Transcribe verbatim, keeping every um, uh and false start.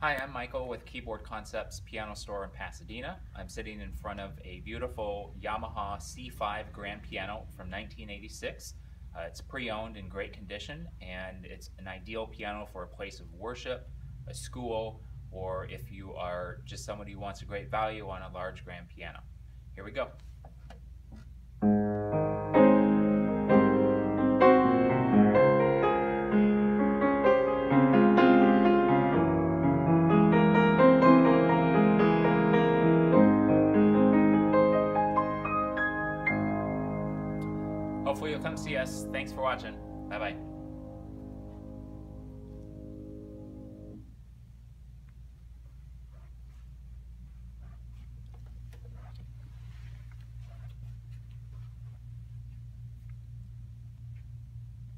Hi, I'm Michael with Keyboard Concepts Piano Store in Pasadena. I'm sitting in front of a beautiful Yamaha C five grand piano from nineteen eighty-six. Uh, it's pre-owned in great condition, and it's an ideal piano for a place of worship, a school, or if you are just somebody who wants a great value on a large grand piano. Here we go. Hopefully you'll come see us. Thanks for watching. Bye-bye.